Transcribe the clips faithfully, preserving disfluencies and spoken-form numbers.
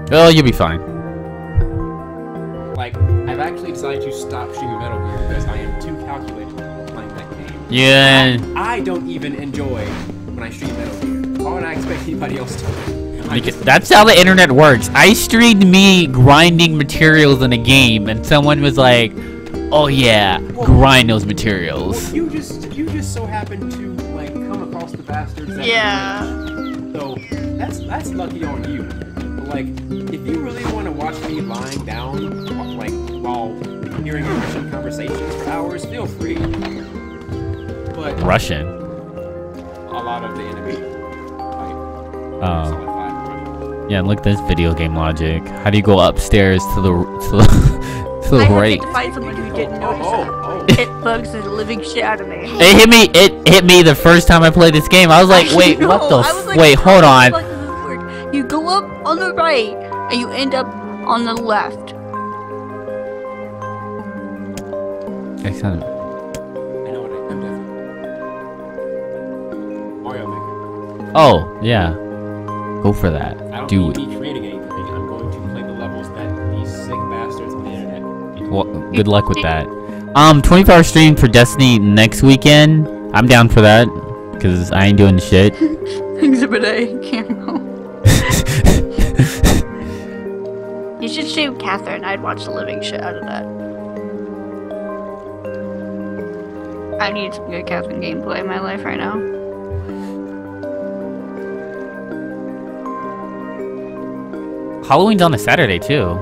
Oh, you'll be fine. Like, I've actually decided to stop streaming Metal Gear because I am too calculated playing that game. Yeah. I, I don't even enjoy when I stream Metal Gear. Why would I expect anybody else to? Because that's how the internet works. I streamed me grinding materials in a game, and someone was like, "Oh yeah, well, grind those materials." Well, you just you just so happen to like come across the bastards. That yeah. So that's that's lucky on you. But like, if you really want to watch me lying down, like while hearing Russian conversations for hours, feel free. But Russian. A lot of the enemy. Like, oh. Yeah, look at this video game logic. How do you go upstairs to the to the, to the I right? I had to find someone who didn't know. Oh, oh, oh. It bugs the living shit out of me. It hit me. It hit me the first time I played this game. I was like, wait, what the? F like, wait, hold on. You go up on the right, and you end up on the left. Excellent. I know what I, I'm definitely. Mario Maker. Oh yeah, go for that. I don't Do need it. me creating anything. I'm going to play the levels that these sick bastards on the internet. Well, good luck with that. Um, twenty-four hour stream for Destiny next weekend. I'm down for that because I ain't doing shit. Exhibit A, cameo. You should stream Catherine. I'd watch the living shit out of that. I need some good Catherine gameplay in my life right now. Halloween's on a Saturday too.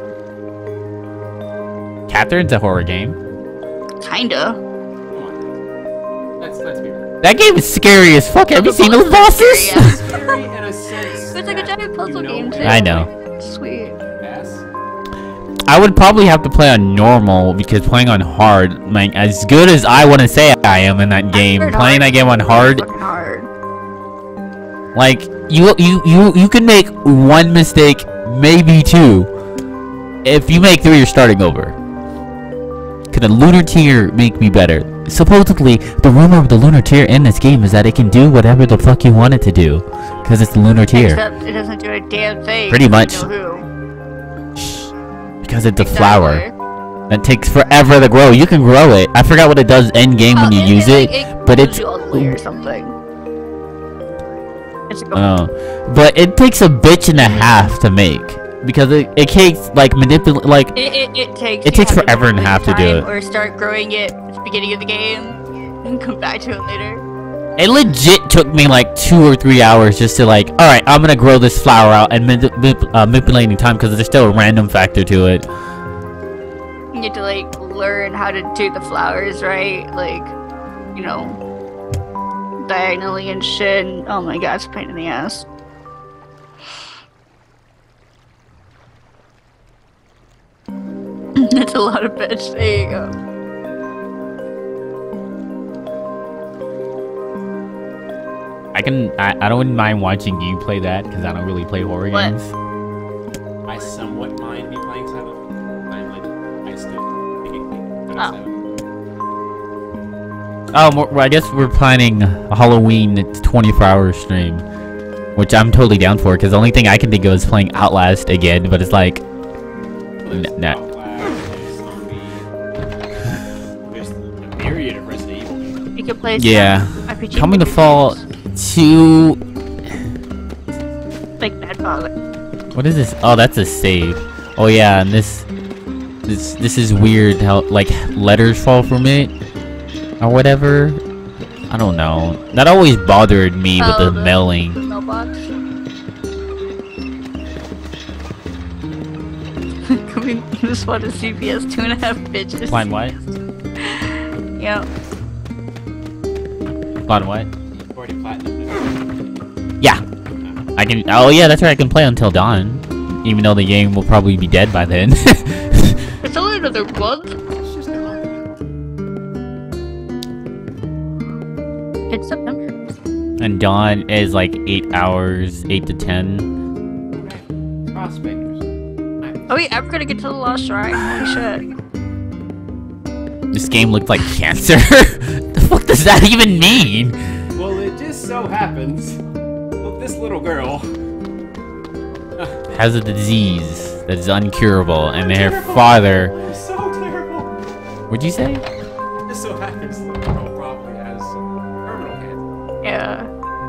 Catherine's a horror game. Kinda. Let's let's be real. That game is scary as fuck. Have you seen those bosses? Scary, yeah. Scary in a sense. It's like a giant puzzle you know game too. I know. Sweet. Yes. I would probably have to play on normal because playing on hard, like as good as I want to say I am in that game, playing that game on hard, hard. like you you you you can make one mistake, maybe two. If you make three, you're starting over. Could a lunar tier make me better? Supposedly, the rumor of the lunar tier in this game is that it can do whatever the fuck you want it to do, because it's the lunar tier. Except it doesn't do a damn thing. Pretty much. You know who. Because it's a Exactly. flower that takes forever to grow. You can grow it. I forgot what it does end game when you it, use it, it, like, it but grows it's you all the way or something. It's like a oh, but it takes a bitch and a half to make because it it takes like manipulate like It, it, it takes. It you takes have forever and a half to do time it. Or start growing it at the beginning of the game and come back to it later. it legit took me like two or three hours just to like, all right, I'm gonna grow this flower out and manip manip uh, manipulating time because there's still a random factor to it. You get to like learn how to do the flowers right, like, you know, diagonally and shit. And, oh my god, it's a pain in the ass. That's a lot of bitch. There you go. I can I, I don't mind watching you play that because I don't really play horror What? games. I somewhat mind me playing seven. I'm like, I still thinking but Oh. seven. Oh, well, I guess we're planning a Halloween twenty-four hour stream, which I'm totally down for because the only thing I can think of is playing Outlast again, but it's like, n nah. There's zombie. There's the myriad of Resident Evil. You can play Yeah. some R P G Coming to games, fall two. like Bad Father. What is this? Oh, that's a save. Oh yeah, and this, this, this is weird how like letters fall from it, or whatever. I don't know. That always bothered me with Oh, the the- mailing. Mailbox. Can we just want to C P S two and a half bitches? Fine what? Yep. Fine what? You've already platinum. Yeah. I can. Oh yeah, that's right. I can play until dawn, even though the game will probably be dead by then. It's only another month. It's just a month. It's September. And dawn is like eight hours, eight to ten. Okay. Prospectors. Nice. Oh yeah, I'm gonna get to the Lost Shrine. Holy shit. This game looked like cancer. The fuck does that even mean? Well, it just so happens that this little girl has a disease that is uncurable, and their Terrible. father. It's so terrible. What'd you say? It so happens that the girl probably has terminal cancer. Yeah.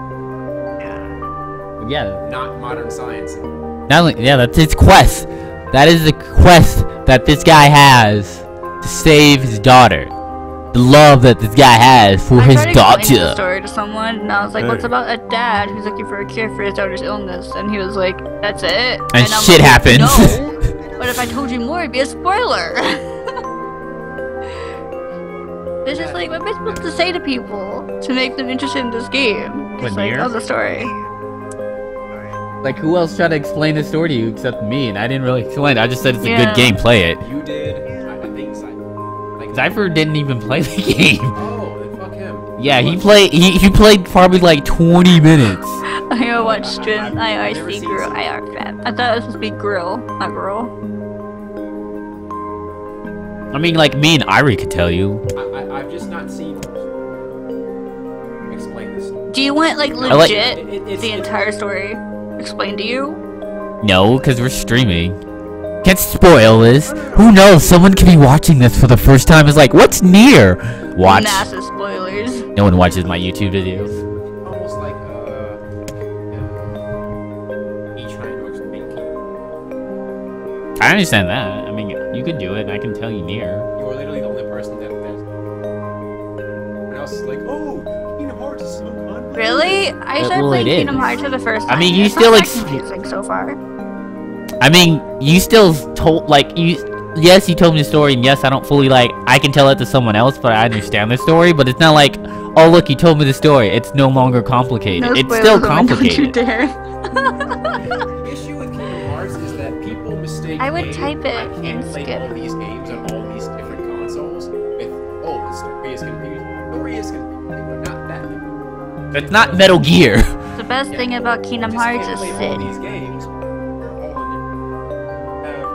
Yeah. Not modern science. Not only, yeah, that's his quest. That is the quest that this guy has to save his daughter. The love that this guy has for I his tried explaining the daughter. story to someone, and I was like, "What's about a dad who's looking for a cure for his daughter's illness?" And he was like, "That's it." And, And I'm shit like, happens. No, but if I told you more, it'd be a spoiler. It's just like, what am I supposed to say to people to make them interested in this game? What, It's like, Nier? oh, the story. Like, who else tried to explain the story to you except me? And I didn't really explain it. I just said it's a Yeah. good game, play it. You did. I, I think Cypher. Like, Cypher didn't even play the game. Oh, then fuck him. Yeah, he played. He, he played probably like twenty minutes. I gotta watch stream. I I never see seen grill. this. I R fat. I thought it was supposed to be grill, not girl. I mean, like me and Irie could tell you. I, I, I've just not seen. Explain this. Do you want like like- legit It- it- it's- the it's- entire story explained to you? No, because we're streaming. Can't spoil this. Who knows? Someone could be watching this for the first time. Is like, what's Near? Watch. Massive spoilers. No one watches my YouTube videos. Almost like uh, uh, each trying to watch the main key. I understand that. I mean, you could do it. And I can tell you Near. You are literally the only person that there's. Everyone else is like, oh, Kingdom Hearts is so convoluted. Really? I Uh, started well, playing it Kingdom is. Hearts for the first I time. mean, you It's still not ex- that confusing so far. I mean, you still told like you. Yes, you told me the story, and yes, I don't fully like. I can tell it to someone else, but I understand the story. But it's not like, oh look, you told me the story. It's no longer complicated. No it's spoilers, still Owen, don't you complicated. dare. The issue with Kingdom Hearts is that people mistake. I would game- type it I can't and play skip. all these games on all these different consoles with. Oh, the story is confusing. The story is confusing, but not that. It's not Metal Gear. The best thing about Kingdom Just Hearts can't is play all Sid. these games. They're all on your- have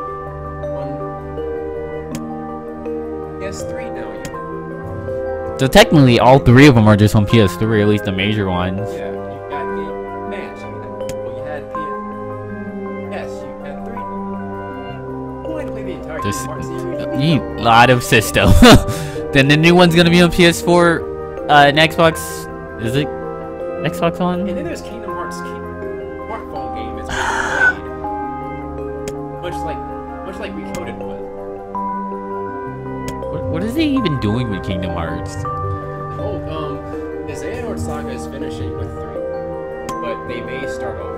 one P S three now. You know? So technically, all three of them are just on P S three, at least the major ones. Yeah, you got the Match. You had, well, you had P S. Yes, you had three. Who wanted to play the entire Just Kingdom Hearts series? a lot of system. Then the new one's gonna be on P S four, uh, and Xbox. Is it Xbox One? And then there's Kingdom Hearts King- smartphone game that's being played. Much like, much like Recoded was. What, what is he even doing with Kingdom Hearts? Oh, um, the Xehanort Saga is finishing with three, but they may start over.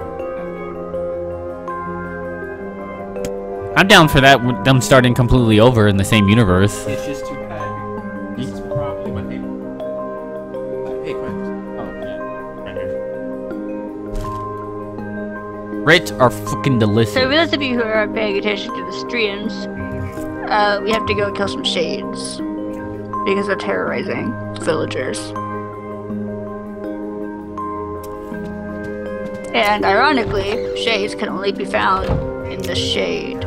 I'm down for that. With them starting completely over in the same universe. It's just too bad. This is probably my favorite. Uh, hey, Quinn. Oh, yeah. Right here. Rich are fucking delicious. So for those of you who are paying attention to the streams, uh, we have to go kill some shades because they're terrorizing villagers. And ironically, shades can only be found in the shade.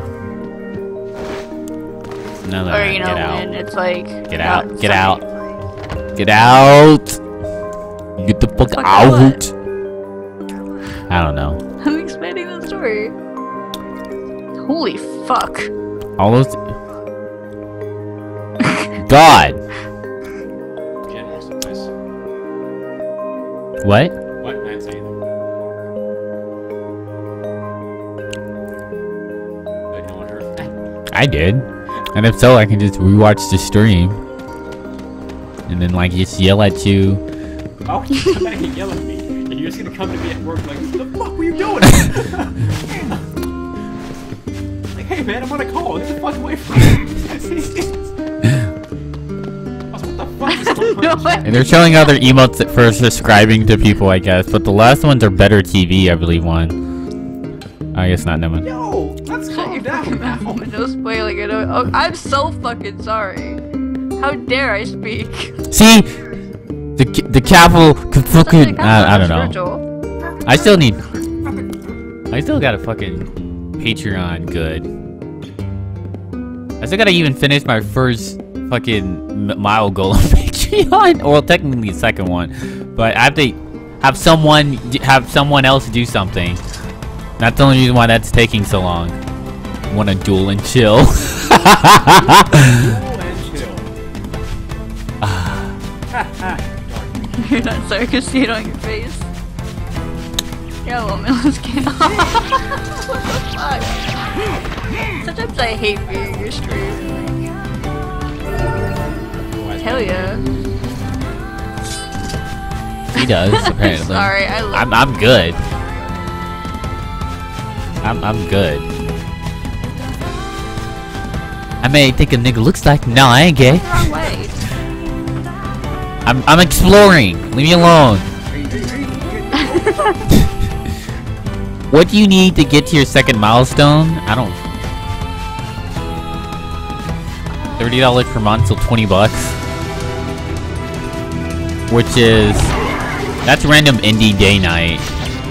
No, no, Or, no, you know, get out. when it's like... Get not out. Get sunny. out. Get out. Get the fuck, Fuck out. what? I don't know. I'm explaining the story. Holy fuck. All those. God. General success. What? What? I didn't say anything. But no one heard. I did. And if so, I can just rewatch the stream. And then, like, just yell at you. Why would you come back and yell at me? And you're just gonna come to me at work like, what the fuck were you doing? Like, hey man, I'm on a call. Get the fuck away from me. What the fuck is going on? No way. And they're showing other emotes for subscribing to people, I guess. But the last ones are better T V, I believe, one. I guess not, no one. Yo, let's calm down now. No spoiling it. Oh, I'm so fucking sorry. How dare I speak? See? The, the capital could fucking. I, I don't know. know. I still need. I still got a fucking Patreon good. I still gotta even finish my first fucking m- mile goal on Patreon. Or well, technically the second one. But I have to have someone have someone else do something. That's the only reason why that's taking so long. Wanna duel and chill. Duel and chill. You're not sorry, I can see it on your face. Yeah, well, man, let's get off. What the fuck? Sometimes I hate being your stream. Hell yeah. He does, apparently. Sorry, I love I'm I'm good. I'm I'm good. I may think a nigga looks like no, I ain't gay. Wrong way. I'm I'm exploring. Leave me alone. What do you need to get to your second milestone? I don't. Thirty dollars per month, so twenty bucks. Which is that's random indie day night.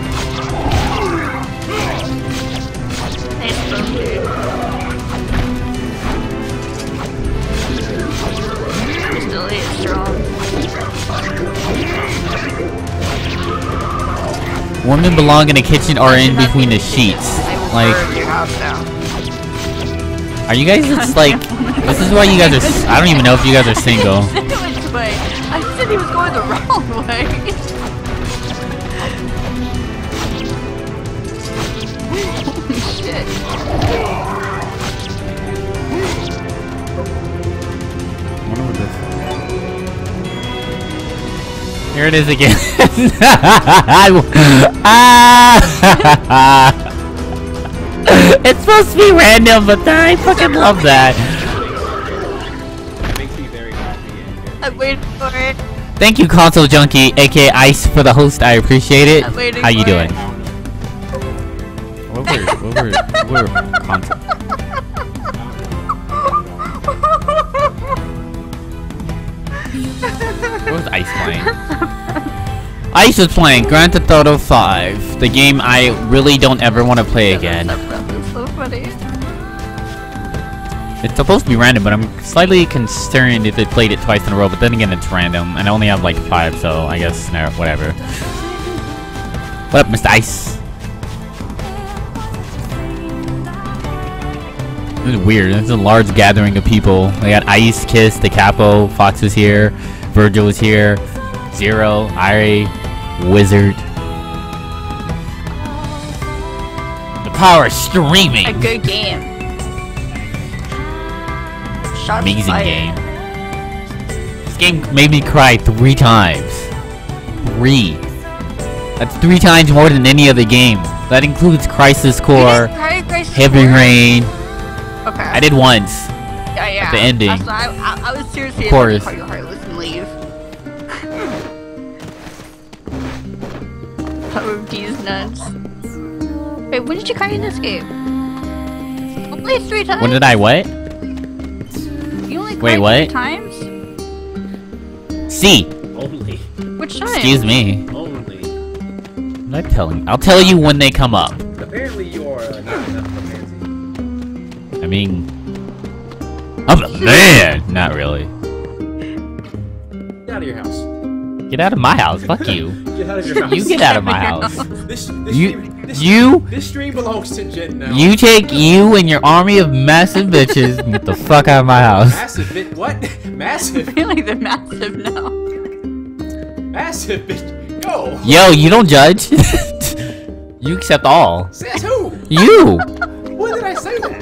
Nice boom, dude. Still is strong. Women belong in a kitchen or in between the sheets. Like, Your house now. are you guys just like? This is why you guys are. s- I don't even know if you guys are single. Which way? I said he was going the wrong way. Holy shit. Here it is again. Ah! It's supposed to be random, but I fucking love that. It makes me very happy. I'm waiting for it. Thank you, Console Junkie, aka Ice, for the host. I appreciate it. I'm waiting How you for doing? it. What were, what were, what were console? What was Ice playing? Ice is playing Grand Theft Auto five, the game I really don't ever want to play again. That's so funny. It's supposed to be random, but I'm slightly concerned if they played it twice in a row, but then again, it's random, and I only have like five, so I guess, no, whatever. What up, Mister Ice? This is weird. This is a large gathering of people. They got Ice, Kiss, the Capo, Fox is here, Virgil is here, Zero, Irie, Wizard. The power of streaming! A good game. Shots Amazing fired. game. This game made me cry three times. Three. That's three times more than any other game. That includes Crisis Core, You didn't cry at Crisis Heavy Core? Rain. Okay. I did once. Yeah, yeah. at the ending. That's why I, I, I was seriously Of course. about to call you heartless and leave. Power of D's nuts. Wait, when did you cry in this game? Only three times? When did I what? You only Wait, cried what? three times? C. Only. Which time? Excuse me. Only. I'm not telling. I'll tell you when they come up. Apparently you are uh, not enough of a fancy. I mean, I'm a man. Not really. Get out of your house. Get out of my house. Fuck you. Get out of your house. You get out of my house. This, this You- stream, this, you- This stream belongs to Jen now. You take you and your army of massive bitches and get the fuck out of my house. Massive bit. What? Massive. I feel like they're massive now. Massive bitch. Go. Yo, you don't judge. You accept all. Says who? You. When did I say that?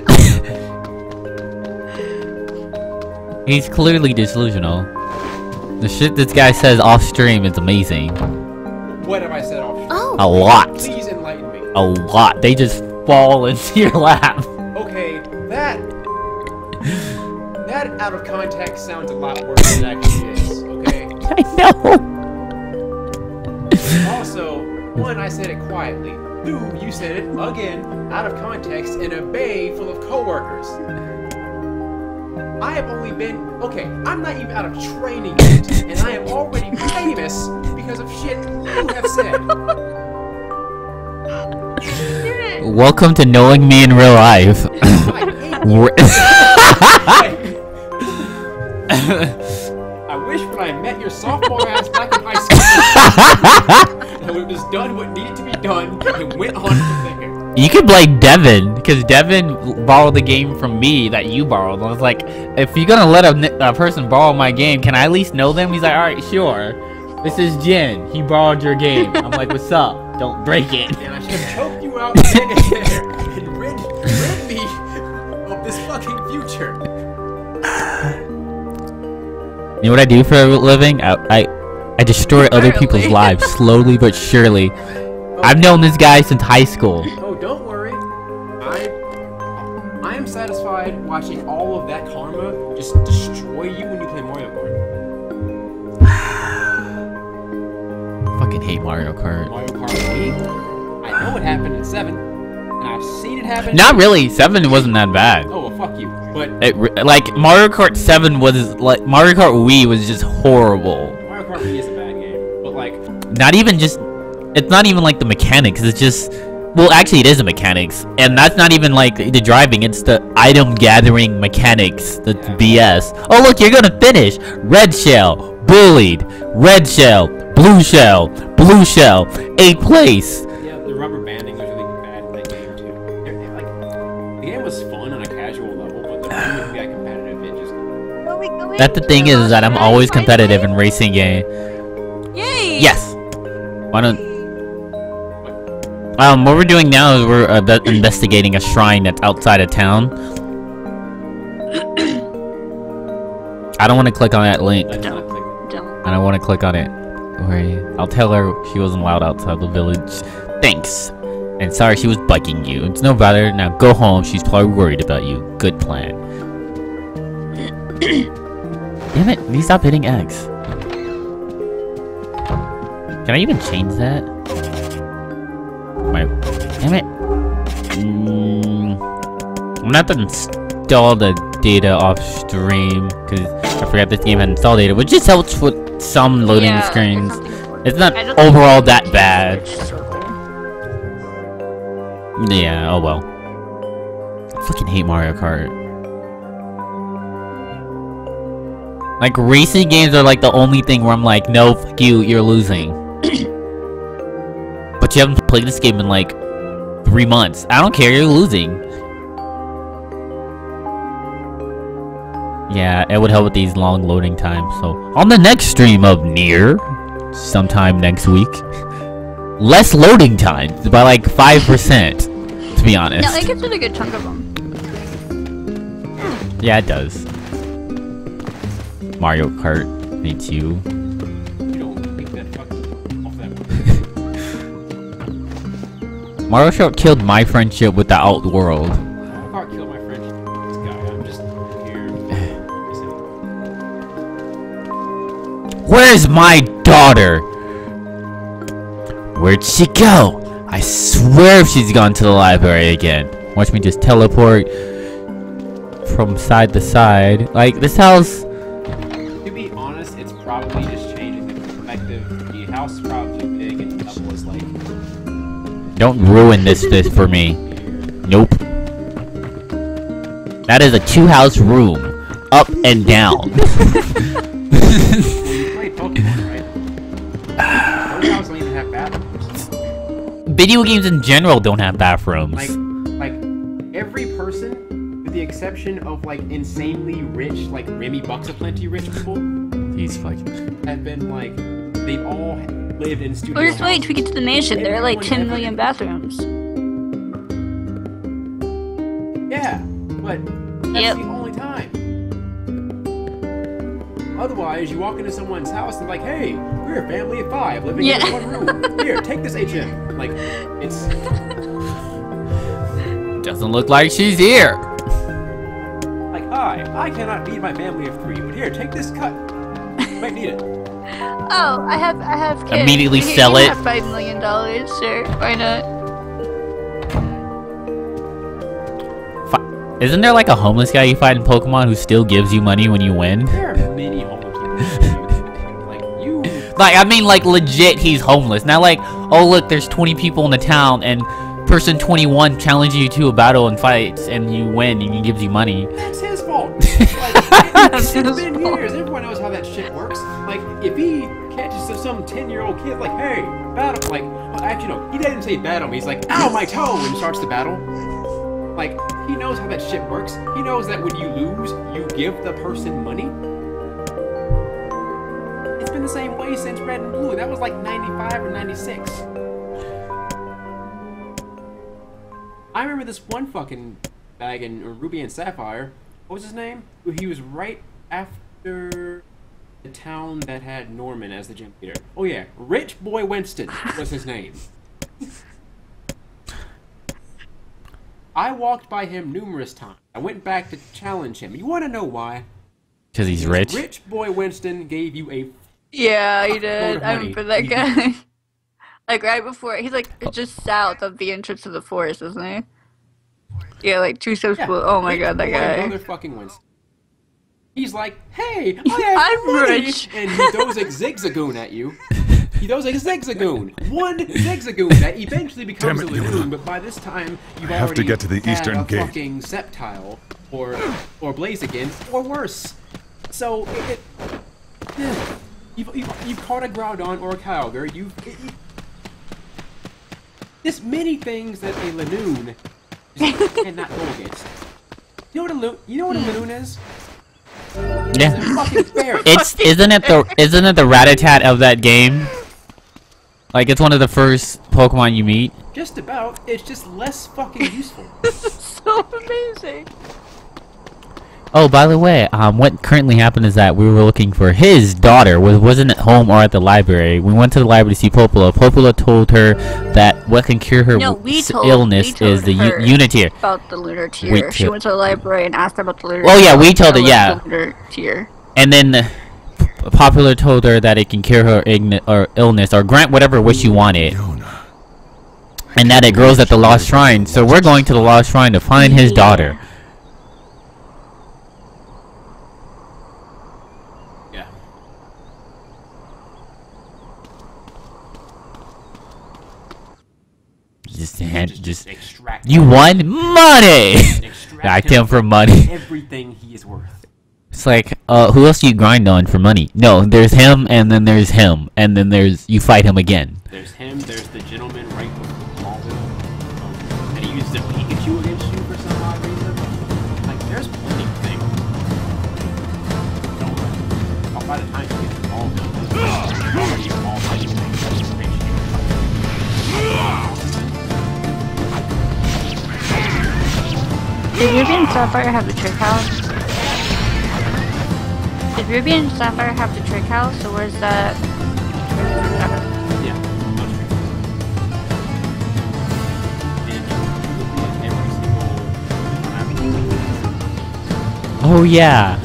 He's clearly delusional. The shit this guy says off stream is amazing. What have I said off? Oh. A lot. Please enlighten me. A lot. They just fall into your lap. Okay, that that out of context sounds a lot worse than it actually is. Okay. I know. Also, one, I said it quietly. Two, you said it again out of context in a bay full of coworkers. I have only been okay. I'm not even out of training yet, and I am already famous because of shit you have said. Welcome to knowing me in real life. I hate you. Re- I wish when I met your sophomore ass back in high school, I would have just done what needed to be done and went on from there. You could blame Devin, because Devin borrowed the game from me that you borrowed. I was like, if you're gonna let a, a person borrow my game, can I at least know them? He's like, alright, sure. This is Jin. He borrowed your game. I'm like, what's up? Don't break it. And I should have choked you out and rid, rid me of this fucking future. You know what I do for a living? I I, I destroy other people's lives slowly but surely. Oh. I've known this guy since high school. Oh, don't worry. I I am satisfied watching all of that karma just destroy you when you play Mario Kart. Fucking hate Mario Kart. Mario Kart Wii. I know what happened in seven, and I've seen it happen. Not really. seven wasn't that bad. Oh well, fuck you. But It, like Mario Kart seven was like Mario Kart Wii was just horrible. Mario Kart Wii is a bad game. But like, Not even just. It's not even like the mechanics. It's just. Well, actually, it is the mechanics, and that's not even like the driving. It's the item gathering mechanics. That's B S. Oh look, you're gonna finish. Red shell, bullied. Red shell, blue shell, blue shell, eighth place. yeah, the rubber banding was really bad in that game too. It- it, like, the game was fun on a casual level, but the moment we got competitive, it just. Go away, go away. That's the thing is that I'm always competitive in racing game. Yay! Yes. Why don't? Um, what we're doing now is we're uh, be- investigating a shrine that's outside of town. I don't want to click on that link. Let's not click. Don't. I don't want to click on it. Where are you? I'll tell her she wasn't allowed outside the village. Thanks. And sorry she was bugging you. It's no bother. Now go home. She's probably worried about you. Good plan. Damn it. Please stop hitting X. Can I even change that? My, damn it. Mm, I'm gonna have to install the data off stream because I forgot this game had install data, which just helps with some loading Yeah, screens. it's nothing It's not I don't think overall it's that bad. It's circle. Yeah, oh well. I fucking hate Mario Kart. Like, racing games are like the only thing where I'm like, no, fuck you, you're losing. But you haven't played this game in like three months. I don't care, you're losing. Yeah, it would help with these long loading times. So, on the next stream of Nier, sometime next week, less loading times by like five percent, to be honest. Yeah, it gets a good chunk of them. Yeah, it does. Mario Kart hates you. You don't take that fucking off that. Mario Kart killed my friendship with the outworld. Mario Kart killed my friendship with this guy. I'm just here. Where's my daughter? Where'd she go? I swear if she's gone to the library again. Watch me just teleport from side to side. Like, this house... To be honest, it's probably just changing the perspective. The house is probably too big and double is like. Don't ruin this this for me. Nope. That is a two-house room. Up and down. You play Pokemon, right? Those houses don't even have bathrooms. Video games in general don't have bathrooms. Like, like every person, with the exception of like insanely rich, like Remy Bucks Aplenty rich people, He's fucking... have been like, they've all lived in studio. Well, just wait houses. till we get to the mansion. There are like Everyone ten million bathrooms. Yeah, but that's Yep. the only time. Otherwise, you walk into someone's house and like, hey, we're a family of five living Yeah. in one room. Here, take this H M. Like, it's Doesn't look like she's here. like, hi, I cannot feed my family of three, but here, take this cut. You might need it. Oh, I have, I have kids. Immediately Here, sell you it. Have five million dollars, sure. Why not? Fi- Isn't there like a homeless guy you fight in Pokemon who still gives you money when you win? There are many homeless people. Like, you. Like, I mean, like, legit, he's homeless. Not like, oh, look, there's twenty people in the town, and person twenty-one challenges you to a battle and fights, and you win, and he gives you money. That's his fault. Like, That's it's his been fault. years. Everyone knows how that shit works. Like, if he catches some ten-year-old kid, like, hey, battle, like, actually no, he didn't say battle me. He's like, ow, my toe, and starts the battle. Like, he knows how that shit works. He knows that when you lose, you give the person money. It's been the same way since Red and Blue. That was like ninety-five or ninety-six. I remember this one fucking bag in Ruby and Sapphire. What was his name? He was right after the town that had Norman as the gym leader. Oh yeah, Rich Boy Winston was his name. I walked by him numerous times. I went back to challenge him. You want to know why? Because he's rich? Rich Boy Winston gave you a... Yeah, he did. I remember that he guy. Did. Like, right before... He's, like, just south of the entrance to the forest, isn't he? Yeah, like, two steps yeah. below. Oh, my Rich God, that guy. Motherfucking Winston. He's like, hey, I have I'm money. Rich. And he throws a zigzagoon at you. He throws a zigzagoon. One zigzagoon that eventually becomes it, a lagoon, but by this time you've I have already to get to the eastern a gate. fucking Sceptile, or or Blaziken, or worse. So it, it you've, you've you've caught a Groudon or a Kyogre. You've it, you, there's many things that a Lanoon just cannot go against. You know what a you know what a Lanoon is? Yeah. It's isn't it the isn't it the Rattata of that game? Like, it's one of the first Pokemon you meet. Just about. It's just less fucking useful. So amazing. Oh, by the way, um, what currently happened is that we were looking for his daughter. Was wasn't at home or at the library. We went to the library to see Popola. Popola told her that what can cure her no, we told, illness we told is the Uniteer. About the Lunar Tier. She went to the library and asked about the Lunar. Oh yeah, we told her. Yeah. The Lunar Tier. And then Popular told her that it can cure her ign or illness or grant whatever wish you wanted. And that it grows at the Lost Shrine. So we're going to the Lost Shrine to find his daughter. Yeah. Just, hand, just, just extract you won money. I him for money. Everything he is worth. It's like, uh, who else do you grind on for money? No, there's him, and then there's him, and then there's you fight him again. There's him. There's the gentleman right before um, and he uses a Pikachu against you for some odd reason. Like, there's plenty of things. Don't worry. By the time you get to all of them, there's already all kinds of things. Did Ruby and Sapphire have the trick house? Did Ruby and Sapphire have the trick house, or where's that? Yeah, no trick. Oh yeah.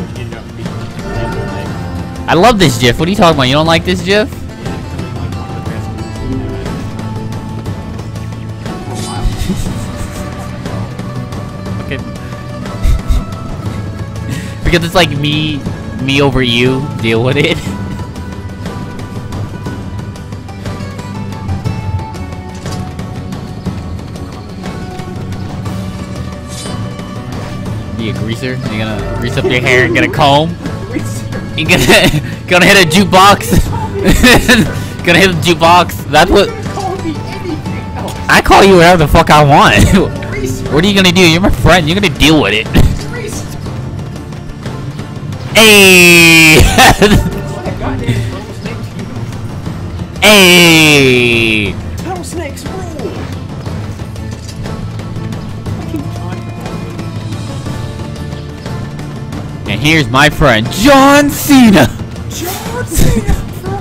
I love this GIF. What are you talking about? You don't like this GIF? Okay. Because it's like me. Me over you, deal with it. Be a greaser? You gonna grease up your hair and get a comb? You gonna gonna hit a jukebox? Gonna hit a jukebox? That's what. I call you whatever the fuck I want. What are you gonna do? You're my friend. You're gonna deal with it. Hey! Hey! Rattlesnakes rule! And here's my friend, John Cena! John Cena!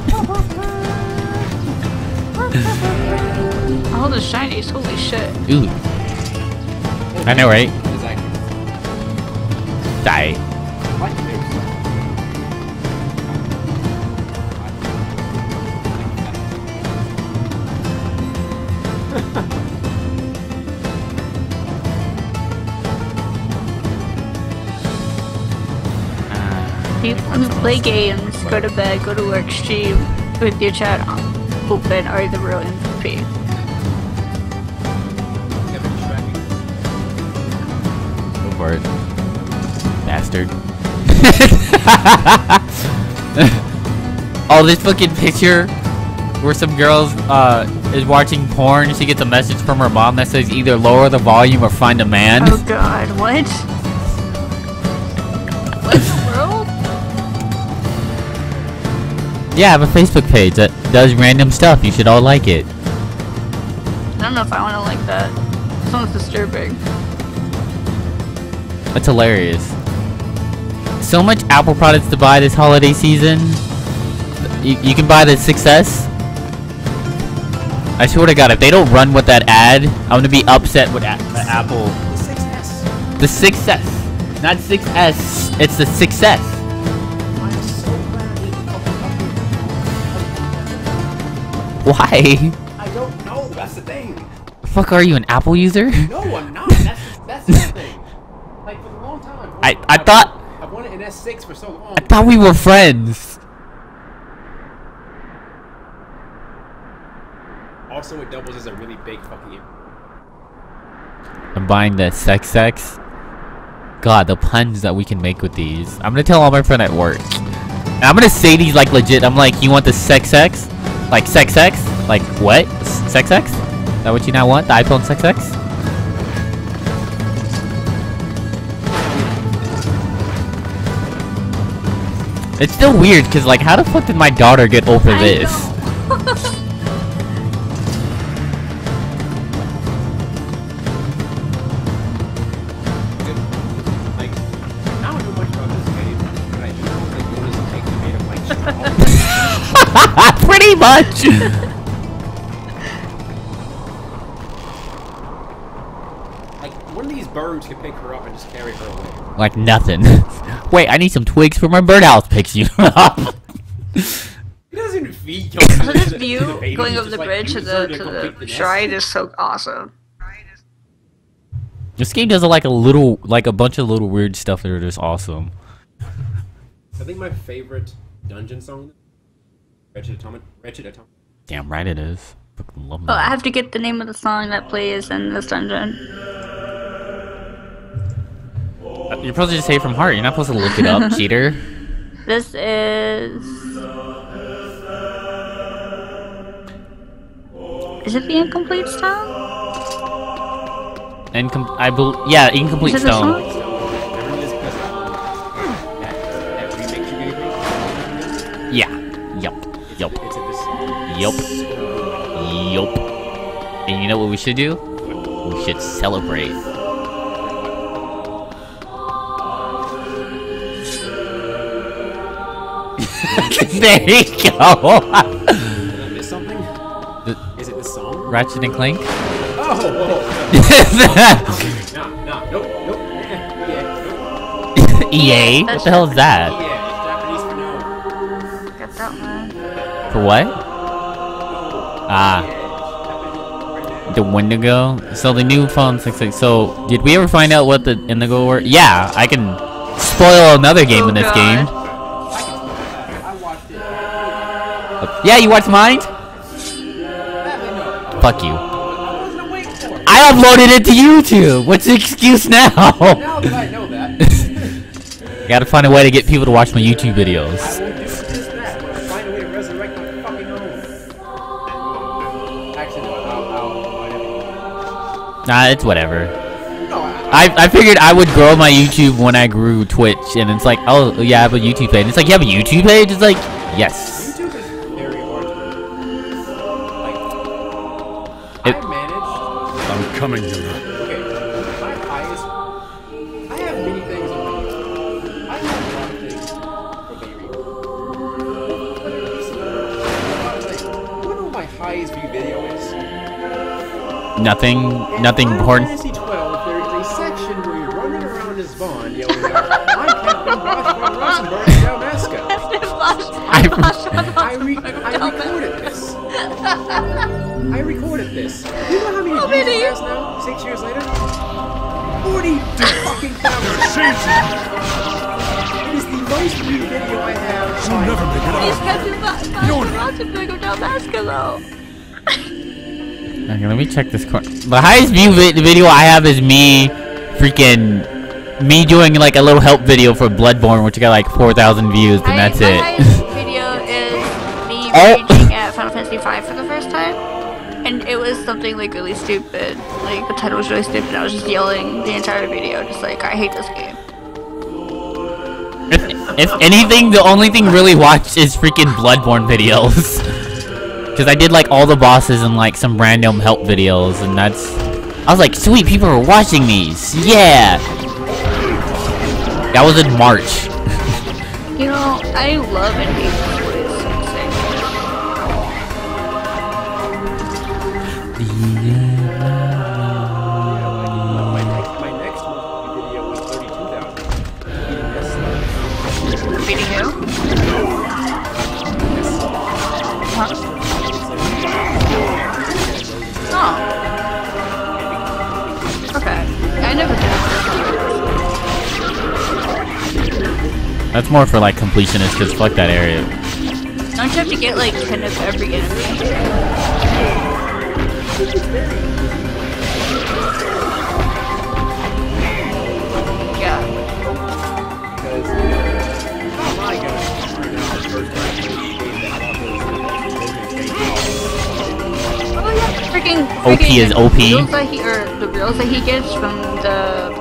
All the shinies, holy shit. Ooh. I know, right? Die. People who play games, go to bed, go to work, stream with your chat on open are the real M V P. Go for it. Bastard. Oh, this fucking picture where some girls uh is watching porn. She gets a message from her mom that says either lower the volume or find a man. Oh god, what? What in the world? Yeah, I have a Facebook page that does random stuff. You should all like it. I don't know if I want to like that. Sounds disturbing. That's hilarious. So much Apple products to buy this holiday season. You, you can buy the six S. I swear to God, if they don't run with that ad, I'm gonna be upset with a the Apple. The six S. The six S, not six S. It's the six S. I'm so glad they fucking Why? I don't know. That's the thing. The fuck are you, an Apple user? No, I'm not. That's that's the thing. Like for a long time. I I thought I wanted an S six for so long. I thought we were friends. Also, it doubles as a really big fucking. I'm buying the sex X. God, the puns that we can make with these. I'm gonna tell all my friends at work. And I'm gonna say these like legit. I'm like, you want the sex X? Like sex X? Like what? S sex X? Is that what you now want? The iPhone sex X? It's still weird because like, how the fuck did my daughter get over I this? Like, I don't know much about this game, but I do know that Yoda's a cake made of like straw. Pretty much. Like, one of these birds could pick her up and just carry her away. Like nothing. Wait, I need some twigs for my birdhouse. Picks you up. He doesn't feed Yoda. So this to the- to view the baby, going he's over the just, like, bridge to uses her the to complete the nest. shrine is so awesome. This game does like a little, like a bunch of little weird stuff that are just awesome. I think my favorite dungeon song, Wretched Atonement. Wretched Atonement. Damn right it is. Fucking love Oh, I that. have to get the name of the song that plays in this dungeon. Uh, You're supposed to just say it from heart. You're not supposed to look it up, cheater. This is. Is it the Incomplete Stone? Incom I bel yeah, incomplete Is it the stone. song? Remember this because that, that remake you gave me? Yeah. Yup. Yup. It's in this song. Yup. So good. Yup. And you know what we should do? We should celebrate. There you go. Did I miss something? The- Is it this song? Ratchet and Clank. Oh, whoa. Nah, nah, nope, nope. Yeah, nope. E A? What the hell is that? Yeah, it's Japanese for no. Got that one. For what? Ah, the Wendigo. So the new phone six six. So did we ever find out what the Indigo were? Yeah, I can spoil another game Oh, in this God. game. I watched it. Uh, Yeah, you watched mine? Badly no. Fuck you. I wasn't awake for it. I uploaded it to YouTube. What's the excuse now? Now that I know that, Gotta find a way to get people to watch my YouTube videos. I will do just that. I'll find a way to resurrect my fucking own. Actually, no, I'll, I'll, I'll, Nah, it's whatever. no, I, I, I figured I would grow my YouTube when I grew Twitch, and it's like, oh, yeah, I have a YouTube page. It's like, you have a YouTube page? It's like, yes. YouTube is very hard to do. Like, It- I managed. I'm coming, Yoda. Okay, my highest. I have many things on my YouTube. I have a lot of things for baby. What do my highest view video is? Nothing, In nothing Final important. Fantasy twelve, there is a section where you're running around as Vaughn yelling out, I'm Captain Bosch from Rosenberg in Dalmasca. I, re I recorded this. I recorded this. You know how many How views many? it has now? Six years later? forty-two fucking thousand. It is the most viewed video I have. You'll never make it He's out. Captain Rosenberg of Dalmasca, though. Okay, let me check this card. The highest view vi video I have is me freaking me doing like a little help video for Bloodborne, which got like four thousand views, and I- that's my it. highest video is me Oh. raging at at Final Fantasy five for the first time, and it was something like really stupid. Like the title was really stupid. And I was just yelling the entire video, just like I hate this game. If, if anything, the only thing really watched is freaking Bloodborne videos. Because I did like all the bosses and like some random help videos, and that's... I was like, sweet, people are watching these. Yeah! That was in March. You know, I love and hate this My next, my next video was thirty-two thousand. Beating who? Huh? Oh. Okay. I never did. That's more for like completionists, because fuck that area. Don't you have to get like ten of every enemy? Yeah. Because, you know, oh my god. Oh yeah, freaking, freaking O P is O P. The reels that he, or the reels that he gets from the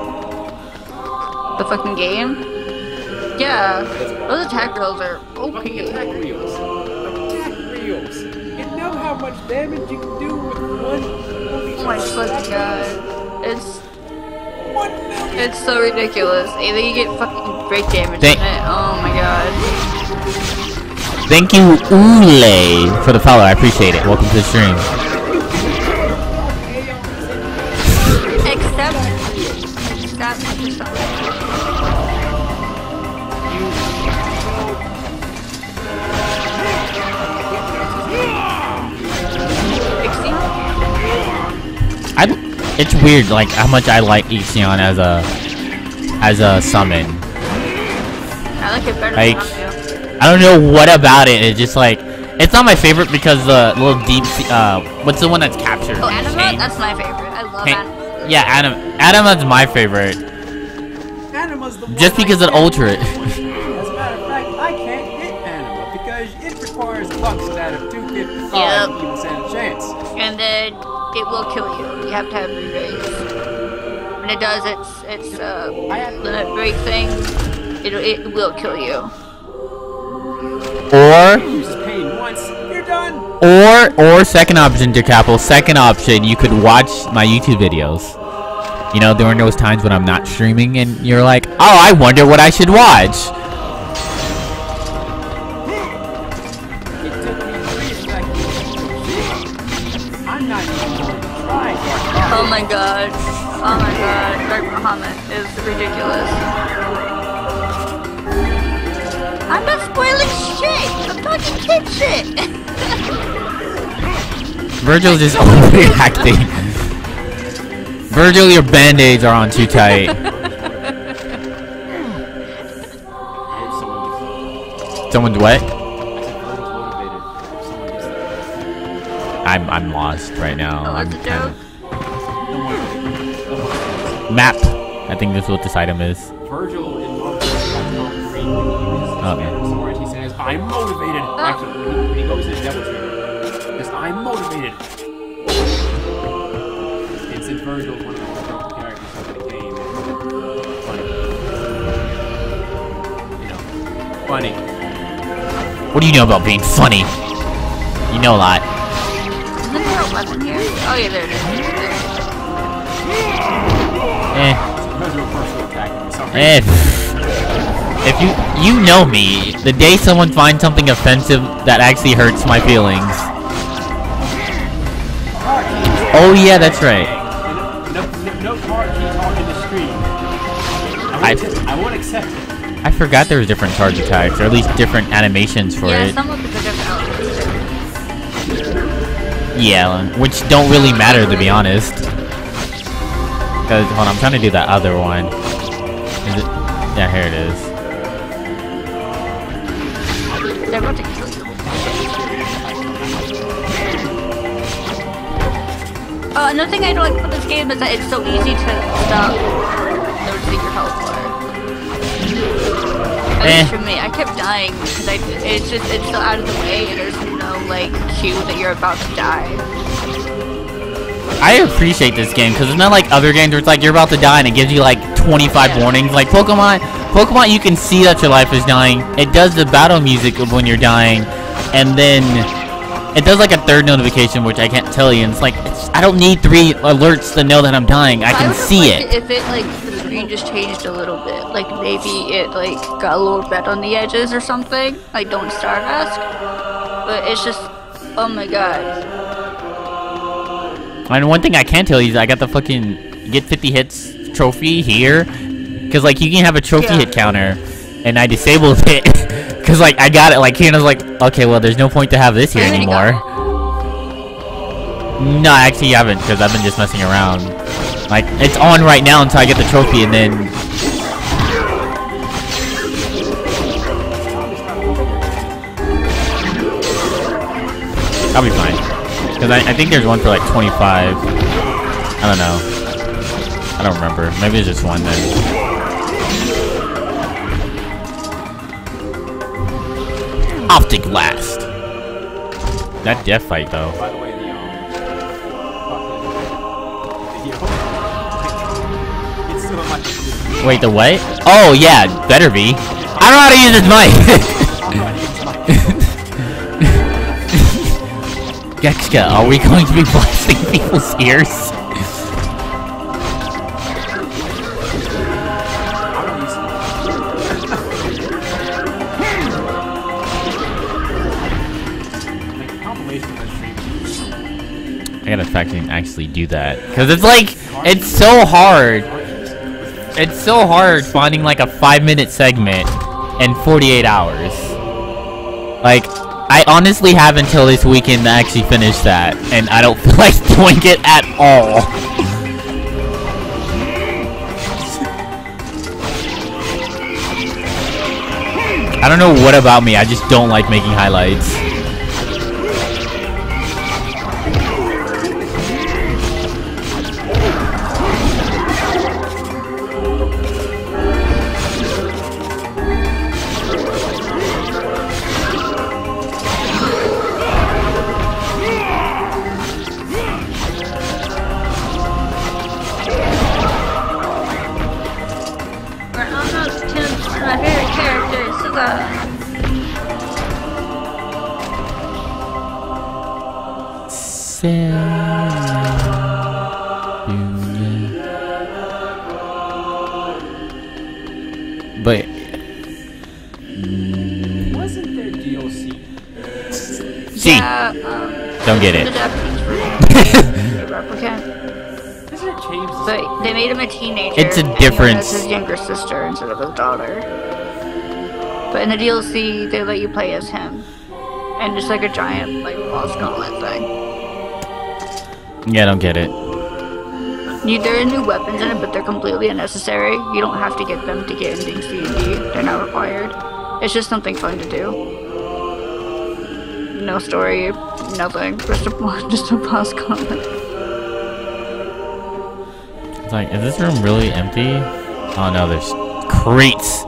the fucking game. Yeah, those attack reels are O P. Fucking attack reels. Attack reels. You know how much damage you can do with one movie? Oh my fucking god. It's One million. it's so ridiculous. Either you get fucking break damage Thank- in it. Oh my god. Thank you, Ule, for the follow. I appreciate it. Welcome to the stream. Except except for something. I, it's weird, like how much I like Ixion as a as a summon. I like it better Like, than you. I don't know what about it. It's just like it's not my favorite because the little deep sea, uh, what's the one that's captured? Oh, Anima? Chain? That's my favorite. I love Hey, Anima. yeah, Adam. Anima's my favorite. Anima's the one Just because I it can't ultra it. hit. As a matter of fact, I can't hit Anima because it requires bucks out of two fifty-five Yep. to even stand a chance. And then it will kill you. You have to have re-raise. When it does its its uh limit break thing, it it will kill you. Or Uses pain once, you're done. or or second option, Dear Capital. Second option, you could watch my YouTube videos. You know, during those times when I'm not streaming, and you're like, oh, I wonder what I should watch. It took me three seconds. I'm not even going to try. Oh my god. Oh my god. Dark Bahamut is ridiculous. I'm not spoiling shit! I'm talking kid shit! Virgil's just overreacting. Virgil, your band-aids are on too tight. Someone's what? I'm I'm lost right now. Oh, I'm that's a kind joke? of map. I think that's what this item is. Virgil in motivated.com free when he uses his Okay. name sword, he says, I'm motivated. Actually, when he, when he goes to the devil tree, he says, I'm motivated. And since Virgil is one of the most broken characters of the game, it's funny. You know, funny. What do you know about being funny? You know a lot. Isn't there a weapon here? Oh yeah, there it is. Eh. Virgil personal attack him or something. Eh. If you you know me, the day someone finds something offensive that actually hurts my feelings. Oh yeah, that's right. No, no, no card key talk in the stream. I I- won't, I won't accept it. I forgot there was different charge attacks, or at least different animations for Yeah, it. some of the different elements. Yeah, which don't really matter to be honest. Cause hold on, I'm trying to do that other one. Is it? Yeah, here it is. They're about to kill you. Oh, another thing I don't like about this game is that it's so easy to stop noticing your health bar. At Eh. least for me, I kept dying because I it's just it's so out of the way and there's no like cue that you're about to die. I appreciate this game because it's not like other games where it's like you're about to die and it gives you like twenty-five Yeah. warnings. Like Pokemon, Pokemon, you can see that your life is dying. It does the battle music of when you're dying, and then it does like a third notification, which I can't tell you. And it's like it's, I don't need three alerts to know that I'm dying. I can see it. If it like the screen just changed a little bit, like maybe it like got a little red on the edges or something. Like don't start ask, but it's just oh my god. And one thing I can tell you is I got the fucking get fifty hits trophy here, because like you can have a trophy Yeah. hit counter, and I disabled it because like I got it like here and I was like, okay, well there's no point to have this here I already anymore. got No, actually I haven't because I've been just messing around. Like it's on right now until I get the trophy, and then I'll be fine. Because I, I think there's one for like twenty-five. I don't know. I don't remember. Maybe it's just one then. Optic Blast. That death fight though. By the way, the um, fucking, it's still in my. Wait, the what? Oh yeah, better be. I don't know how to use this mic. Gexka, are we going to be blasting people's ears? I gotta fucking actually do that. Cause it's like, it's so hard. It's so hard finding like a five minute segment in forty-eight hours. Like, I honestly have until this weekend to actually finish that, and I don't feel like doing it at all. I don't know what about me, I just don't like making highlights. We're almost to my favorite characters. So the But Wasn't there D L C? see, yeah, um, don't get the it. Japanese version, the replicant. Isn't it changed? But they made him a teenager. It's a and he difference. has his younger sister instead of his daughter. But in the D L C, they let you play as him, and just like a giant like boss gauntlet thing. Yeah, I don't get it. You, there are new weapons in it, but they're completely unnecessary. You don't have to get them to get endings D and D. They're not required. It's just something fun to do. No story, nothing. Just a, just a boss gauntlet. It's like, is this room really empty? Oh no, there's crates.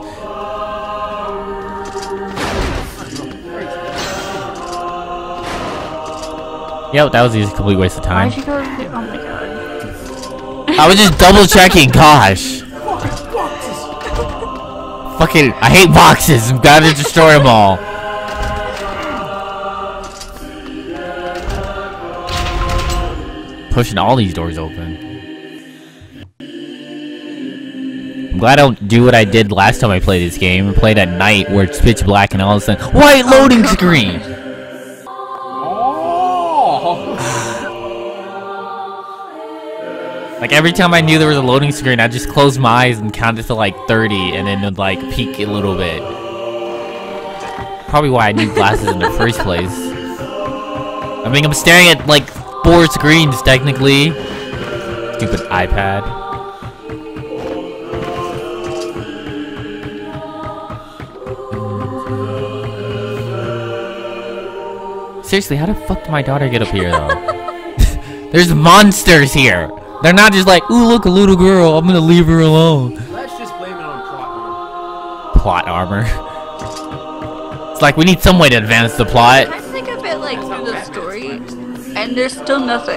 Yep, that was a complete waste of time. Why'd you go? Oh my god. I was just double checking, gosh. Fucking, I hate boxes. I'm gotta destroy them all. Pushing all these doors open. I'm glad I don't do what I did last time I played this game. I played at night where it's pitch black and all of a sudden, white loading screen! Like every time I knew there was a loading screen, I'd just close my eyes and count it to like thirty and then it'd like peek a little bit. Probably why I need glasses in the first place. I mean, I'm staring at like four screens technically. Stupid iPad. Seriously, how the fuck did my daughter get up here though? There's monsters here! They're not just like, ooh, look, a little girl, I'm gonna leave her alone. Let's just blame it on plot armor. Plot armor. It's like, we need some way to advance the plot. I think of it like And there's still nothing.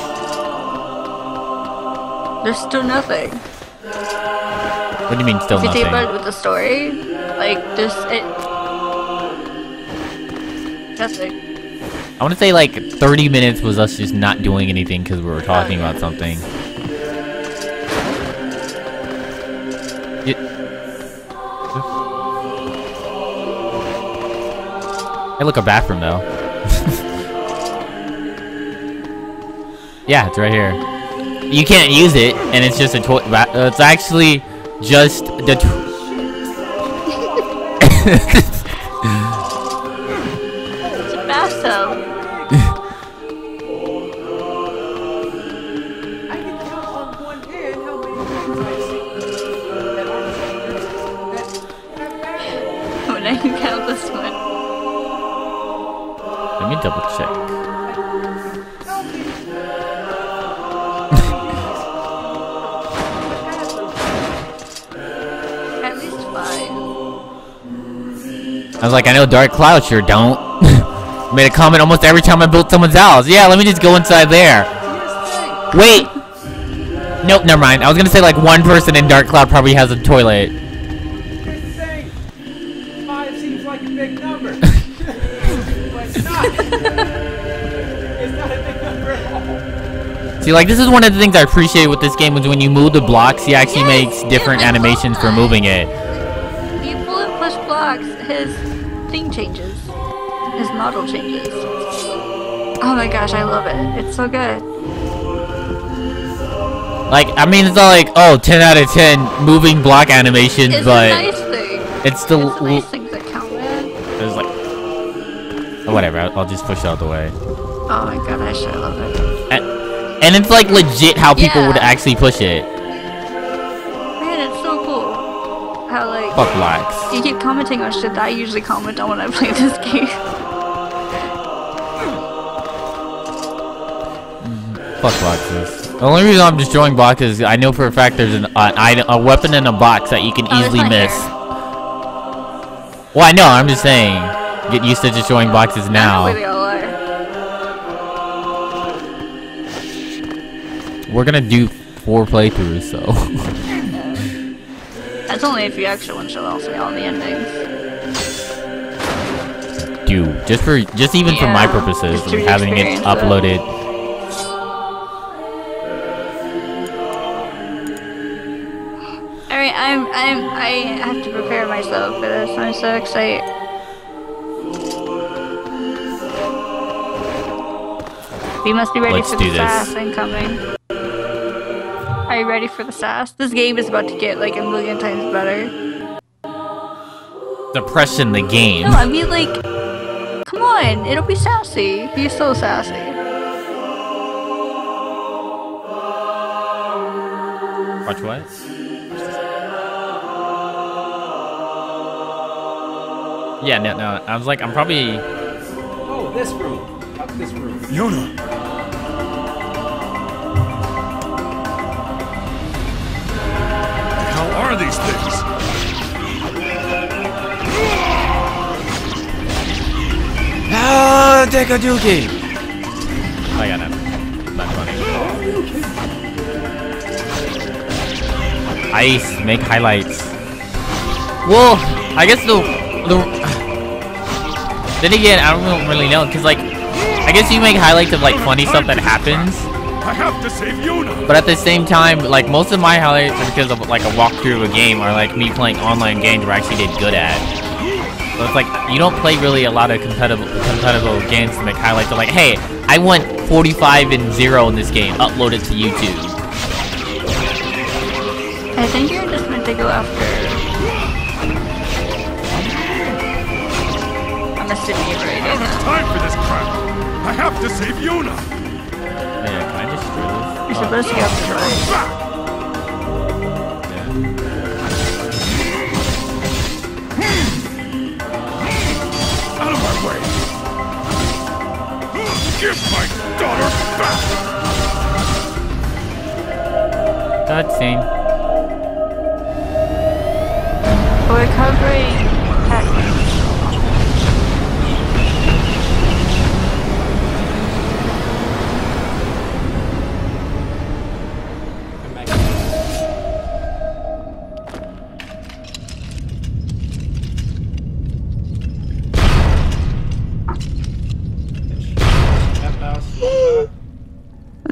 There's still nothing. What do you mean still If you nothing? think about it with the story, like there's it. Nothing. I want to say like thirty minutes was us just not doing anything because we were talking about something. It... Hey, look, a bathroom though. Yeah, it's right here. You can't use it, and it's just a toilet. Uh, it's actually just the. To It's a bathtub. I can count on one hand how many things I've seen that aren't strangers that have bathrooms. When I can count this one. Let me double check. At least five. I was like, I know Dark Cloud sure don't. Made a comment almost every time I built someone's house. Yeah, let me just go inside there. Wait. Nope, never mind. I was gonna say like one person in Dark Cloud probably has a toilet. Here's the thing. Five seems like a big number. But it's not. It's not a big number at all. See, like this is one of the things I appreciate with this game is when you move the blocks, he actually Yes, makes different yeah, I love animations for that. moving it. You pull and push blocks, his thing changes. His model changes. Oh my gosh, I love it. It's so good. Like, I mean, it's not like, oh, ten out of ten moving block animations, It's but a nice thing. it's still. It's the nice things that count, man. It's like, oh, whatever. I'll, I'll just push it out the way. Oh my gosh, I love it. And, and it's like legit how people Yeah. would actually push it. Man, it's so cool. How like Fuck blocks. you keep commenting on shit that I usually comment on when I play this game. Fuck boxes. The only reason I'm destroying boxes is I know for a fact there's an uh, item, a weapon in a box that you can Oh, that's easily not miss. here. Well, I know. I'm just saying. Get used to destroying boxes I know now. where they all are. We're gonna do four playthroughs, so. That's only if you actually want to show off all the endings. Do just for just even for my Yeah, purposes just to of having it experience it. uploaded. Alright, I'm I'm I have to prepare myself for this. I'm so excited. We must be ready Let's for do the this. sass incoming. Are you ready for the sass? This game is about to get like a million times better. Depression the game. No, I mean like, come on, it'll be sassy. Be so sassy. Watch what? Yeah, no, no. I was like, I'm probably. Oh, this room. Up this room. Yona! How are these things? Ah, Dekaduki! I got that. Not funny. Ice, make highlights. Well, I guess the the. Then again, I don't really know, cause like, I guess you make highlights of like funny stuff that happens. I have to save Yona! But at the same time, like most of my highlights are because of like a walkthrough of a game or like me playing online games where I actually did good at. So it's like you don't play really a lot of competitive competitive games to make highlights of like, hey, I went forty-five and zero in this game, upload it to YouTube. I think you're just meant to go after. I'm assuming you're I right. don't have time for this crap! I have to save Yona! Yeah, can I just screw this? You're supposed to go after Ryan. Back! Out of my way! Give my daughter back! Cutscene. We're covering tactics.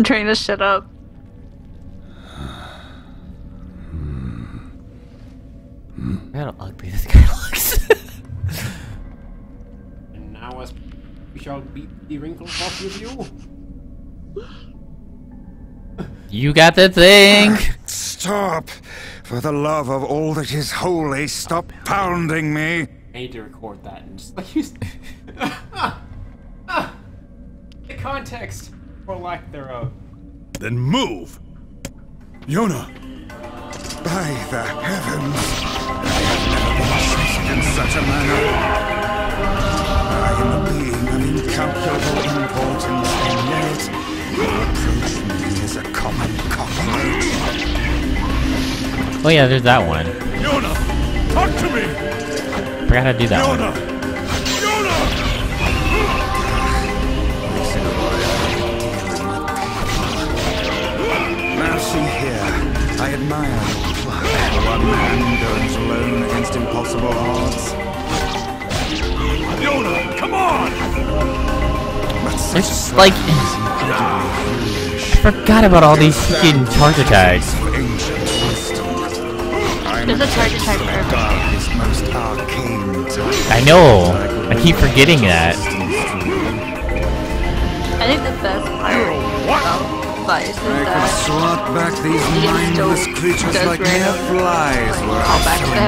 train this shit up. Look how ugly this guy looks. And now as we shall beat the wrinkles off with you. You got the thing. Stop! For the love of all that is holy, stop pounding me! I need to record that and just like use the context or lack thereof. Then move! Yona! By the heavens! I have never been treated in such a manner. I am a being of incalculable importance, and yet you approach me as a common cockroach. Oh yeah, there's that one. Yona! Talk to me! Forgot how to do that Yona! one. Yona! Now see here, I admire your pluck. One man goes alone against impossible odds. Yona, come on! But such It's a like sight is incredibly foolish. I forgot about all these freaking charge attacks. Ancient wisdom. I'm There's a charge attack for everything. darkest, most arcane type. I know. I keep forgetting that. I think the best part about Vice is I could that swat back these he can mindless still creatures does like mere random, flies like, were call I back to so him.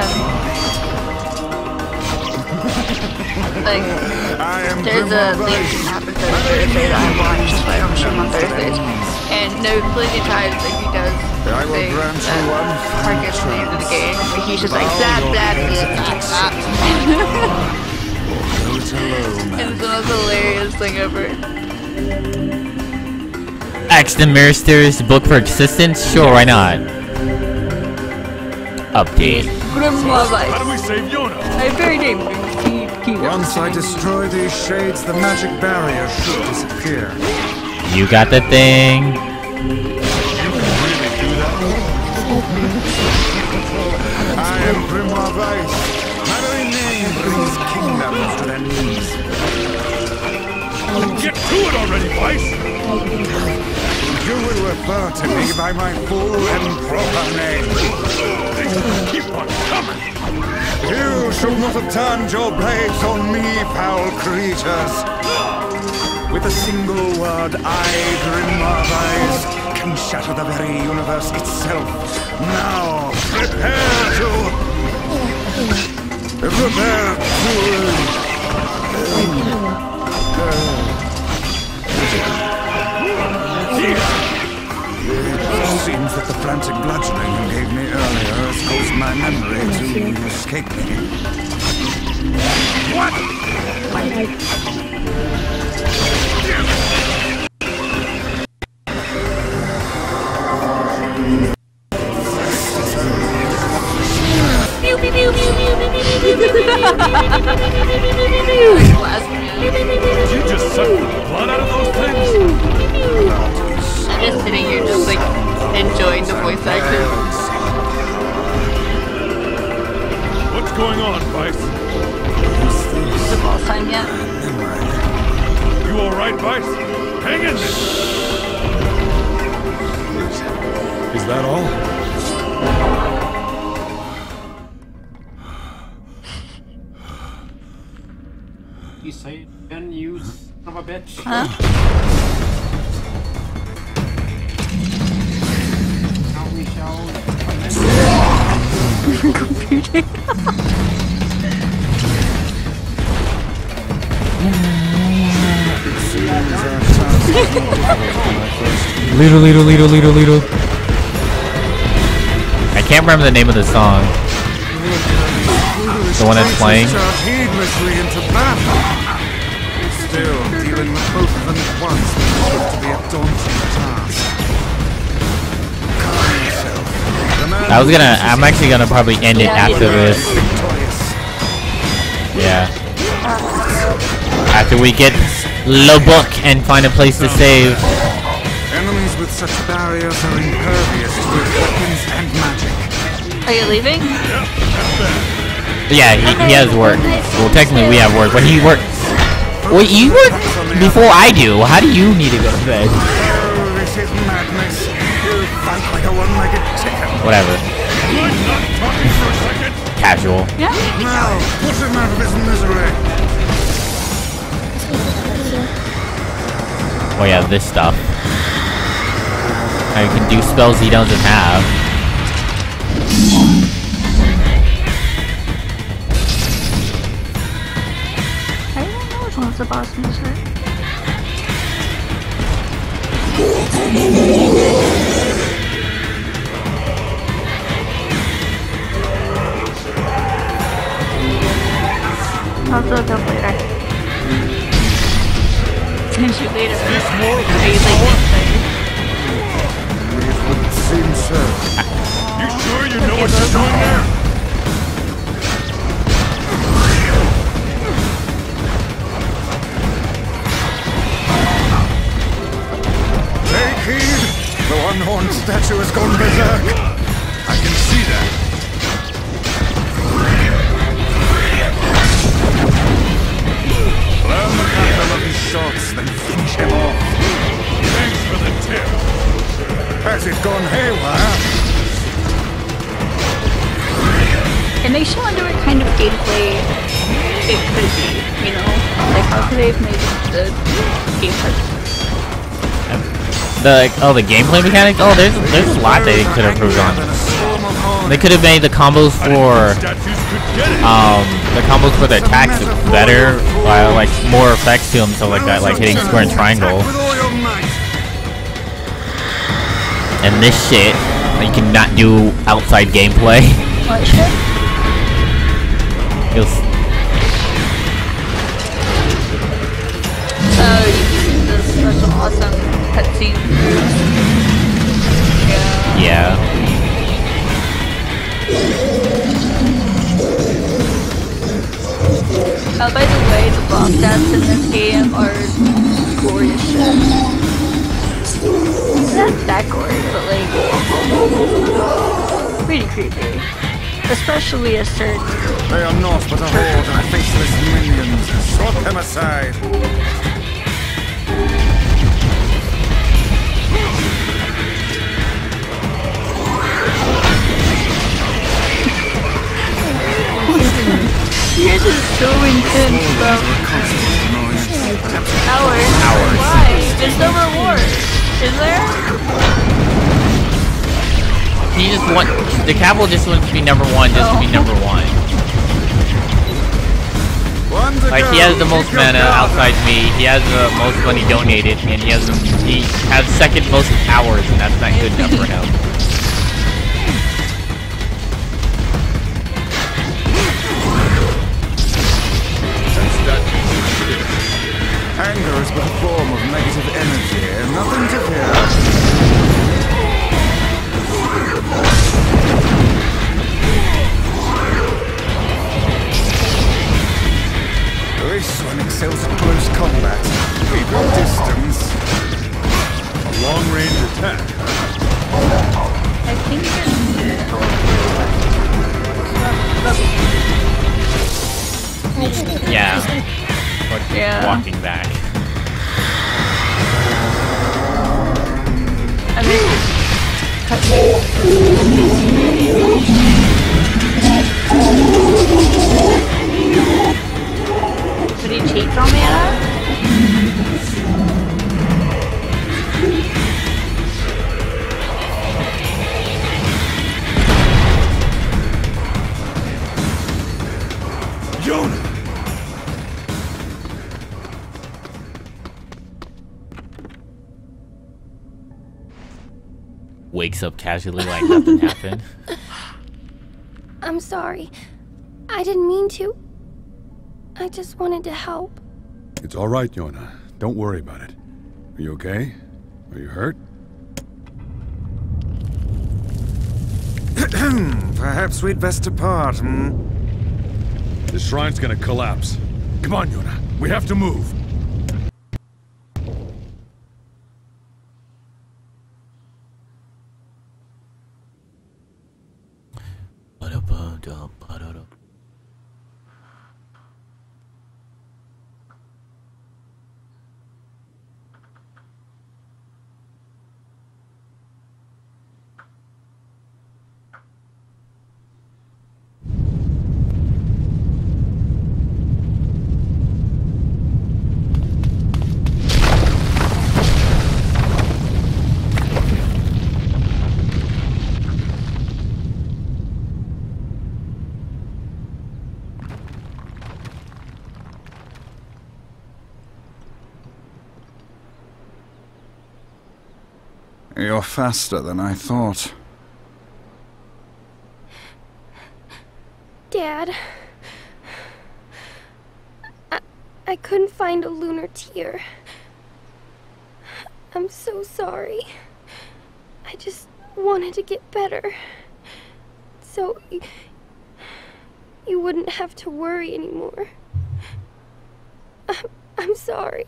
Like, I am there's a Legion episode Thursday that I watched, but I don't stream on Thursdays. And no plenty of times that he does I will things grant that you one target the end of the game. But he's just like, zap, zap, zap, zap, zap. Go it alone. It's the most hilarious thing ever. Axe the Minister's book for existence? Sure, why not? Update. Grandma How do Vice. we save Yona? I very name Once I destroy these shades, the magic barrier should disappear. You got the thing. You can really do that? I am Grimoire Vice. My very name brings kingdoms to their knees. Get to it already, Vice! You will refer to me by my full and proper name. They keep on coming! You shall not have turned your blades on me, foul creatures. With a single word, I, Grimoire Vice, can shatter the very universe itself. Now, prepare to... Prepare to... It seems that the frantic bludgeoning you gave me earlier has caused my memory to escape me. What? Did you just suck the blood out of those things? I'm just sitting here just like enjoying the voice acting. What's going on, Vice? Is the boss time yet? You alright, Vice? Hang in there! Is that all? You say it again, you son of a bitch. Huh? Now we shall. Little, little, little, little, little. I can't remember the name of the song. The one that's playing. Charge heedlessly into battle. Still, dealing with both of them at once will prove to be a daunting task. Calm yourself. The man I was gonna. I'm actually gonna probably end it after this. victorious. Yeah. After we get the book and find a place to save. Enemies with such barriers are impervious to weapons and magic. Are you leaving? Yeah, he, he has work. Well, technically we have work, but he works. Wait, you work before I do. How do you need to go to bed? Oh, this is like like a one-legged chicken. Whatever. Like not talking for a second? Casual. Yeah. Now, put him out of his misery. Oh yeah, this stuff. Now you can do spells he doesn't have. I don't know which one's the boss moves, right? I'll look up later. Since you later. Is this more of Are a you like power? It would seem so. You sure you know what you're doing there? Take heed! The one-horned statue has gone berserk. I can see that. Learn the pattern of his shots, then finish him off. Thanks for the tip. Has it gone haywire? It makes you wonder what kind of gameplay it could be, you know? Like, how could they have made the gameplay? The like, oh the gameplay mechanics. Oh, there's there's a lot they could have improved on. They could have made the combos for Statues could get it. um the combos for the attacks better, while like more effects to them, so like that, like hitting square and triangle. With all your might. And this shit, you cannot do outside gameplay. What shit? You'll s- Oh, you can this such awesome cutscene. Yeah. yeah. Oh, by the way, the boss stats in this game are gory as shit. Not that gory, but like pretty creepy. Especially a certain. They are naught but a horde of faceless minions. Swat them aside. Yours is so intense, bro. Hours? Hours. Why? There's no reward. Is there? He just want the capital just wants to be number one, just to be number one. Like he has the most mana outside me. He has the most money donated, and he has the, he has second most hours, and that's not good enough for him. Anger is but a form of negative energy, nothing to fear. This one excels at close combat. Keep your distance. A long-range attack. I think it's Yeah. But Yeah. walking back. I mean, cut. Did he cheat from me at? Jonah! Wakes up casually like nothing happened. I'm sorry. I didn't mean to. I just wanted to help. It's all right, Yona. Don't worry about it. Are you okay? Are you hurt? Perhaps we'd best depart, hmm? The shrine's gonna collapse. Come on, Yona. We have to move. You're faster than I thought. Dad. I, I couldn't find a lunar tear. I'm so sorry. I just wanted to get better. So you, you wouldn't have to worry anymore. I'm, I'm sorry.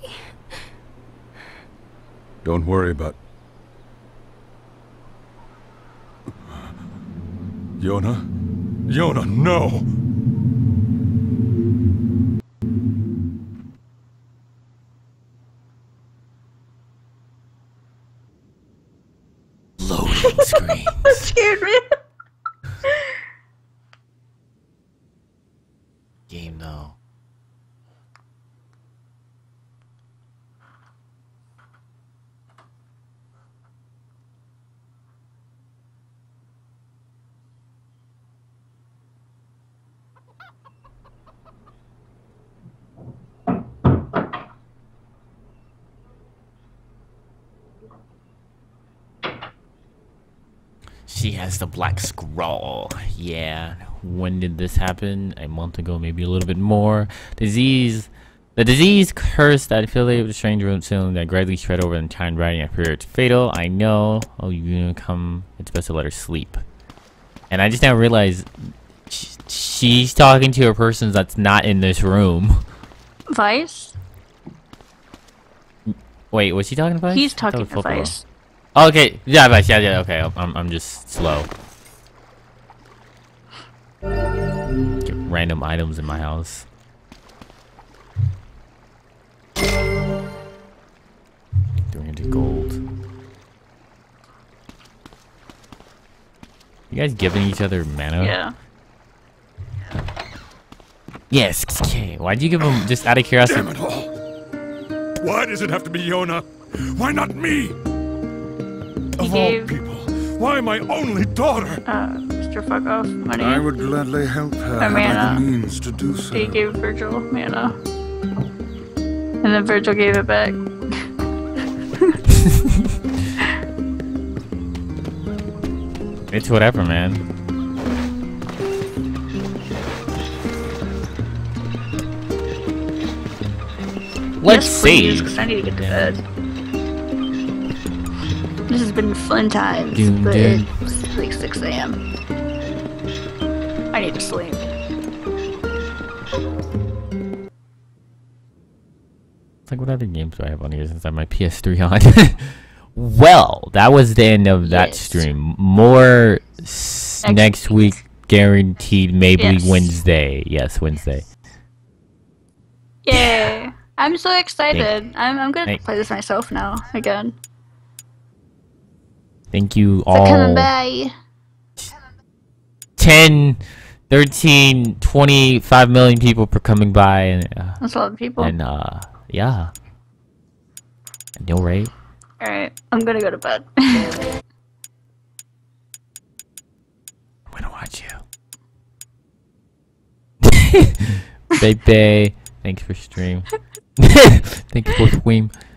Don't worry about... Yona? Yona, no! Loading screen. That scared me. Game though. She has the black scroll. Yeah. When did this happen? A month ago, maybe a little bit more. Disease. The disease curse that affiliated with the strange root ceiling that gradually spread over the entire writing appeared. It's fatal. I know. Oh, you're gonna come. It's best to let her sleep. And I just now realized sh she's talking to a person that's not in this room. Vice? Wait, was she talking to Vice? He's talking to Vice. Oh, okay, yeah, Vice, yeah, yeah, okay. I'm, I'm just slow. Get random items in my house. three hundred gold. You guys giving each other mana? Yeah. Yes. Okay. Why'd you give him just out of curiosity? Damn it all! Why does it have to be Yona? Why not me? He Of gave, all people, why my only daughter? uh, Mister Fuck Off money. I would gladly help her Or had I mana. the means to do so. He gave Virgil mana. And then Virgil gave it back. It's whatever, man. Let's Yes, please, see. 'cause I need to get to bed. This has been fun times, Doom, but doom. it's like six A M I need to sleep. It's like, what other games do I have on here since I have my P S three on? Well, that was the end of that Yes. stream. More s Next next week, guaranteed. Maybe Yes. Wednesday. Yes, Wednesday. Yay! I'm so excited. I'm I'm gonna Thank- play this myself now again. Thank you So coming all. by. ten, thirteen, twenty-five million people for coming by, and uh, That's a lot of people. and uh, yeah. No rate. Alright, I'm gonna go to bed. I'm gonna watch you. Baby, thanks for stream. Thank you for stream.